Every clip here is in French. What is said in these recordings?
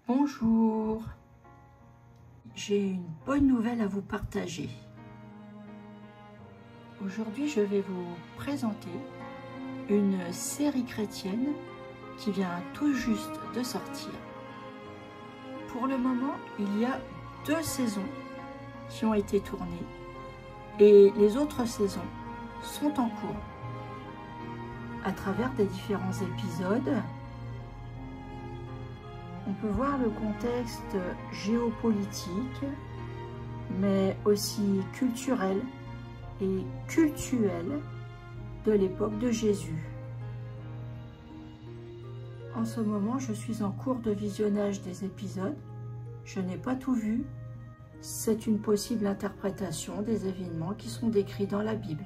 Bonjour, j'ai une bonne nouvelle à vous partager. Aujourd'hui, je vais vous présenter une série chrétienne qui vient tout juste de sortir. Pour le moment, il y a 2 saisons qui ont été tournées et les autres saisons sont en cours. À travers des différents épisodes, on peut voir le contexte géopolitique, mais aussi culturel et cultuel de l'époque de Jésus. En ce moment, je suis en cours de visionnage des épisodes. Je n'ai pas tout vu. C'est une possible interprétation des événements qui sont décrits dans la Bible.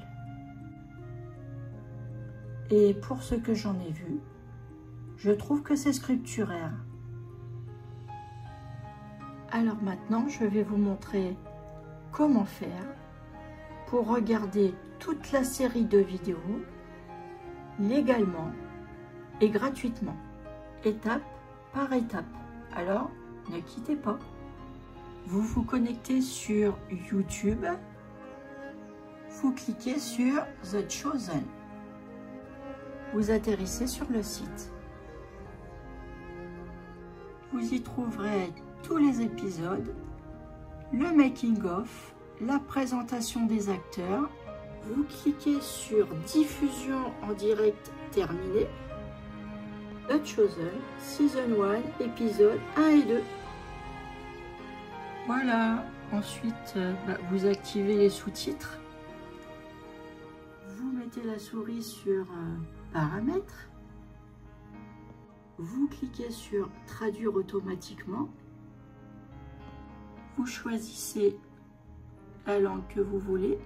Et pour ce que j'en ai vu, je trouve que c'est scripturaire. Alors maintenant, je vais vous montrer comment faire pour regarder toute la série de vidéos légalement et gratuitement, étape par étape. Alors, ne quittez pas. Vous vous connectez sur YouTube, vous cliquez sur The Chosen. Vous atterrissez sur le site. Vous y trouverez tous les épisodes, le making-of, la présentation des acteurs. Vous cliquez sur diffusion en direct terminée. The Chosen, Season 1, épisode 1 et 2. Voilà, ensuite vous activez les sous-titres. Vous mettez la souris sur Paramètres. Vous cliquez sur Traduire automatiquement. Vous choisissez la langue que vous voulez.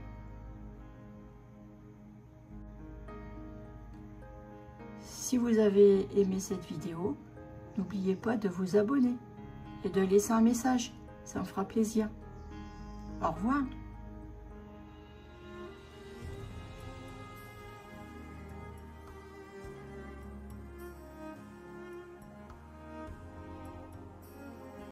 Si vous avez aimé cette vidéo, n'oubliez pas de vous abonner et de laisser un message. Ça me fera plaisir. Au revoir.